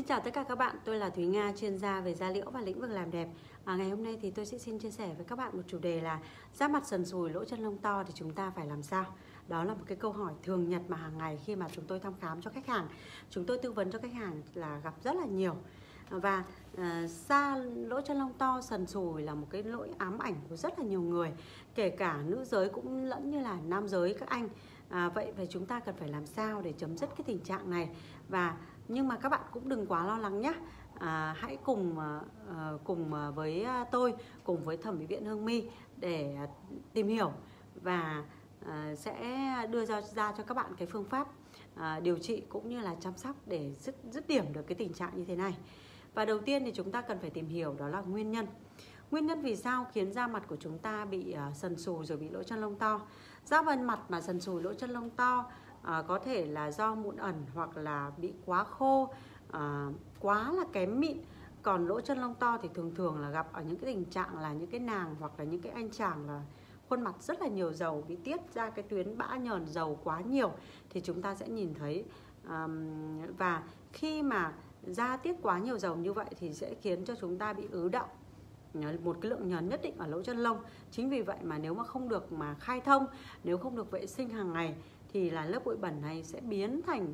chào tất cả các bạn, tôi là Thúy Nga, chuyên gia về da liễu và lĩnh vực làm đẹp. Ngày hôm nay thì tôi sẽ xin chia sẻ với các bạn một chủ đề là da mặt sần sùi, lỗ chân lông to thì chúng ta phải làm sao? Đó là một cái câu hỏi thường nhật mà hàng ngày khi mà chúng tôi thăm khám cho khách hàng, chúng tôi tư vấn cho khách hàng là gặp rất là nhiều. Và da lỗ chân lông to sần sùi là một cái nỗi ám ảnh của rất là nhiều người, kể cả nữ giới cũng lẫn như là nam giới các anh. Vậy thì chúng ta cần phải làm sao để chấm dứt cái tình trạng này? Nhưng mà các bạn cũng đừng quá lo lắng nhé. Hãy cùng với tôi, cùng với thẩm mỹ viện Hương My để tìm hiểu và sẽ đưa ra cho các bạn cái phương pháp điều trị cũng như là chăm sóc để dứt điểm được cái tình trạng như thế này. Và đầu tiên thì chúng ta cần phải tìm hiểu đó là nguyên nhân. Nguyên nhân vì sao khiến da mặt của chúng ta bị sần sùi rồi bị lỗ chân lông to. Da mặt mà sần sùi lỗ chân lông to có thể là do mụn ẩn hoặc là bị quá khô, quá là kém mịn. Còn lỗ chân lông to thì thường là gặp ở những cái tình trạng là những cái nàng hoặc là những cái anh chàng là khuôn mặt rất là nhiều dầu, bị tiết ra cái tuyến bã nhờn dầu quá nhiều thì chúng ta sẽ nhìn thấy. Và khi mà da tiết quá nhiều dầu như vậy thì sẽ khiến cho chúng ta bị ứ đọng một cái lượng nhờn nhất định ở lỗ chân lông. Chính vì vậy mà nếu mà không được mà khai thông, nếu không được vệ sinh hàng ngày thì là lớp bụi bẩn này sẽ biến thành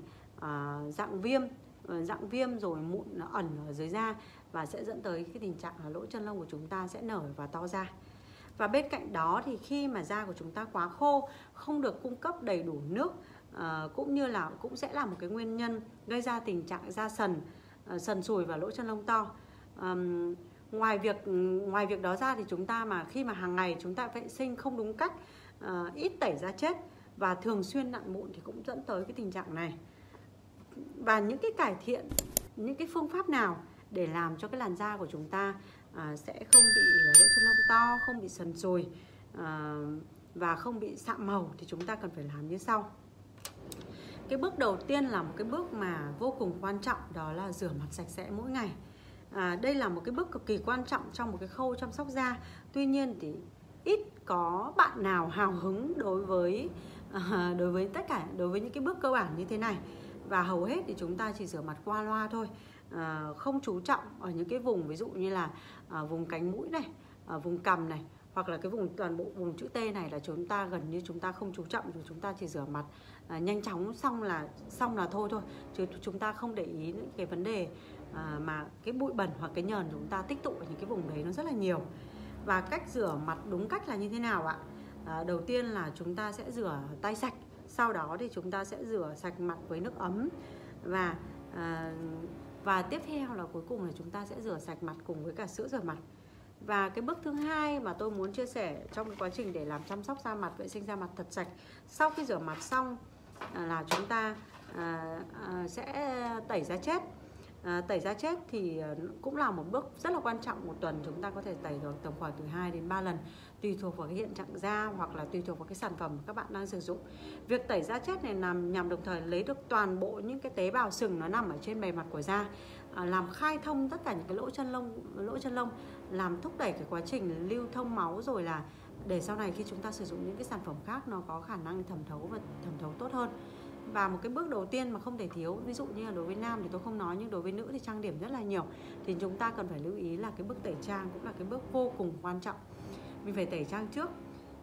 dạng viêm rồi mụn nó ẩn ở dưới da và sẽ dẫn tới cái tình trạng là lỗ chân lông của chúng ta sẽ nở và to ra. Và bên cạnh đó thì khi mà da của chúng ta quá khô, không được cung cấp đầy đủ nước, cũng sẽ là một cái nguyên nhân gây ra tình trạng da sần sùi và lỗ chân lông to. Ngoài việc đó ra thì chúng ta khi mà hàng ngày chúng ta vệ sinh không đúng cách, ít tẩy da chết và thường xuyên nặn mụn thì cũng dẫn tới cái tình trạng này. Và những cái cải thiện, những cái phương pháp nào để làm cho cái làn da của chúng ta sẽ không bị lỗ chân lông to, không bị sần sùi và không bị sạm màu thì chúng ta cần phải làm như sau. Cái bước đầu tiên là một cái bước mà vô cùng quan trọng, đó là rửa mặt sạch sẽ mỗi ngày. Đây là một cái bước cực kỳ quan trọng trong một cái khâu chăm sóc da. Tuy nhiên thì ít có bạn nào hào hứng đối với những cái bước cơ bản như thế này. Và hầu hết thì chúng ta chỉ rửa mặt qua loa thôi, không chú trọng ở những cái vùng ví dụ như là vùng cánh mũi này, vùng cằm này, hoặc là cái toàn bộ vùng chữ T này là gần như chúng ta không chú trọng, chúng ta chỉ rửa mặt nhanh chóng xong là thôi, chứ chúng ta không để ý những cái vấn đề mà cái bụi bẩn hoặc cái nhờn chúng ta tích tụ ở những cái vùng đấy nó rất là nhiều. Và cách rửa mặt đúng cách là như thế nào ạ? Đầu tiên là chúng ta sẽ rửa tay sạch, sau đó thì chúng ta sẽ rửa sạch mặt với nước ấm và tiếp theo là cuối cùng là chúng ta sẽ rửa sạch mặt cùng với cả sữa rửa mặt. Và cái bước thứ hai mà tôi muốn chia sẻ trong cái quá trình để làm chăm sóc da mặt, vệ sinh da mặt thật sạch sau khi rửa mặt xong là chúng ta sẽ tẩy da chết. Tẩy da chết thì cũng là một bước rất là quan trọng. Một tuần chúng ta có thể tẩy được tầm khoảng từ 2 đến 3 lần, tùy thuộc vào cái hiện trạng da hoặc là tùy thuộc vào cái sản phẩm các bạn đang sử dụng. Việc tẩy da chết này nhằm đồng thời lấy được toàn bộ những cái tế bào sừng nó nằm ở trên bề mặt của da, làm khai thông tất cả những cái lỗ chân lông, làm thúc đẩy cái quá trình lưu thông máu, rồi là để sau này khi chúng ta sử dụng những cái sản phẩm khác nó có khả năng thẩm thấu tốt hơn. Và một cái bước đầu tiên mà không thể thiếu, ví dụ như là đối với nam thì tôi không nói, nhưng đối với nữ thì trang điểm rất là nhiều, thì chúng ta cần phải lưu ý là cái bước tẩy trang cũng là cái bước vô cùng quan trọng. Mình phải tẩy trang trước.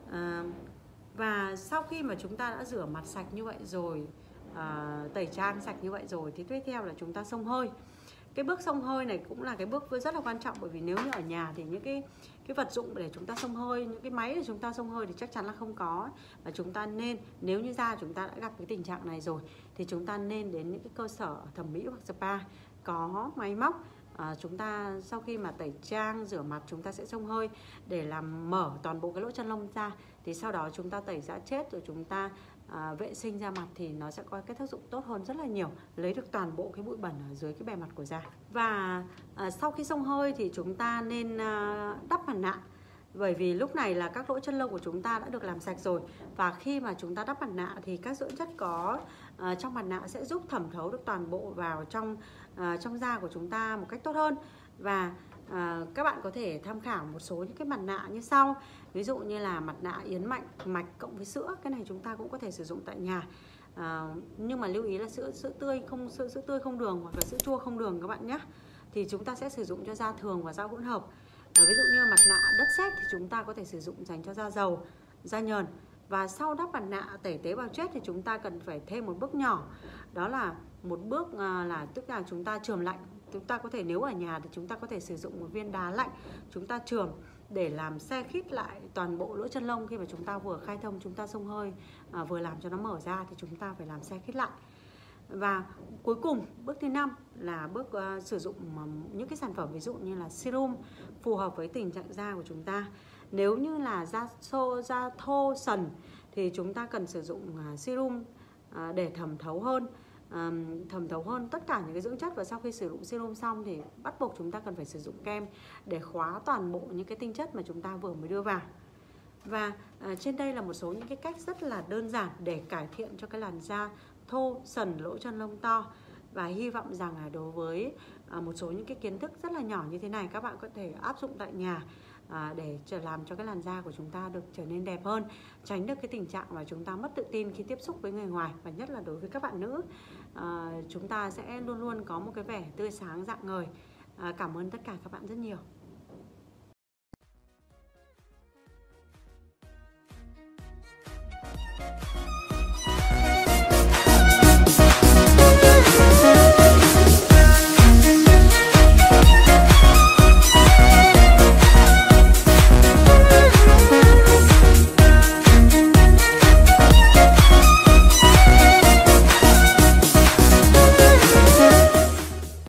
Và sau khi mà chúng ta đã rửa mặt sạch như vậy rồi, tẩy trang sạch như vậy rồi thì tiếp theo là chúng ta xông hơi. Cái bước xông hơi này cũng là cái bước rất là quan trọng, bởi vì nếu như ở nhà thì những cái vật dụng để chúng ta xông hơi, những cái máy để chúng ta xông hơi thì chắc chắn là không có. Và chúng ta nên, nếu như da chúng ta đã gặp cái tình trạng này rồi thì chúng ta nên đến những cái cơ sở thẩm mỹ hoặc spa có máy móc. Chúng ta sau khi mà tẩy trang, rửa mặt, chúng ta sẽ xông hơi để làm mở toàn bộ cái lỗ chân lông ra. Thì sau đó chúng ta tẩy da chết rồi chúng ta vệ sinh da mặt thì nó sẽ có cái tác dụng tốt hơn rất là nhiều, lấy được toàn bộ cái bụi bẩn ở dưới cái bề mặt của da. Và sau khi xông hơi thì chúng ta nên đắp mặt nạ, bởi vì lúc này là các lỗ chân lông của chúng ta đã được làm sạch rồi. Và khi mà chúng ta đắp mặt nạ thì các dưỡng chất có trong mặt nạ sẽ giúp thẩm thấu được toàn bộ vào trong da của chúng ta một cách tốt hơn. Và các bạn có thể tham khảo một số những cái mặt nạ như sau. Ví dụ như là mặt nạ yến mạch cộng với sữa, cái này chúng ta cũng có thể sử dụng tại nhà. Nhưng mà lưu ý là sữa tươi không đường hoặc là sữa chua không đường các bạn nhé. Thì chúng ta sẽ sử dụng cho da thường và da hỗn hợp. Ví dụ như mặt nạ đất sét thì chúng ta có thể sử dụng dành cho da dầu, da nhờn. Và sau đắp mặt nạ tẩy tế bào chết thì chúng ta cần phải thêm một bước nhỏ. Đó là một bước tức là chúng ta chườm lạnh. Chúng ta có thể, nếu ở nhà thì chúng ta có thể sử dụng một viên đá lạnh, chúng ta chườm để làm se khít lại toàn bộ lỗ chân lông. Khi mà chúng ta vừa khai thông, chúng ta xông hơi, vừa làm cho nó mở ra thì chúng ta phải làm se khít lại. Và cuối cùng, bước thứ 5 là bước sử dụng những cái sản phẩm ví dụ như là serum phù hợp với tình trạng da của chúng ta. Nếu như là da thô sần thì chúng ta cần sử dụng serum để thẩm thấu hơn tất cả những cái dưỡng chất. Và sau khi sử dụng serum xong thì bắt buộc chúng ta cần phải sử dụng kem để khóa toàn bộ những cái tinh chất mà chúng ta vừa mới đưa vào. Và trên đây là một số những cái cách rất là đơn giản để cải thiện cho cái làn da thô sần, lỗ chân lông to. Và hy vọng rằng là đối với một số những cái kiến thức rất là nhỏ như thế này, các bạn có thể áp dụng tại nhà để làm cho cái làn da của chúng ta được trở nên đẹp hơn, tránh được cái tình trạng mà chúng ta mất tự tin khi tiếp xúc với người ngoài. Và nhất là đối với các bạn nữ, chúng ta sẽ luôn luôn có một cái vẻ tươi sáng rạng ngời. Cảm ơn tất cả các bạn rất nhiều.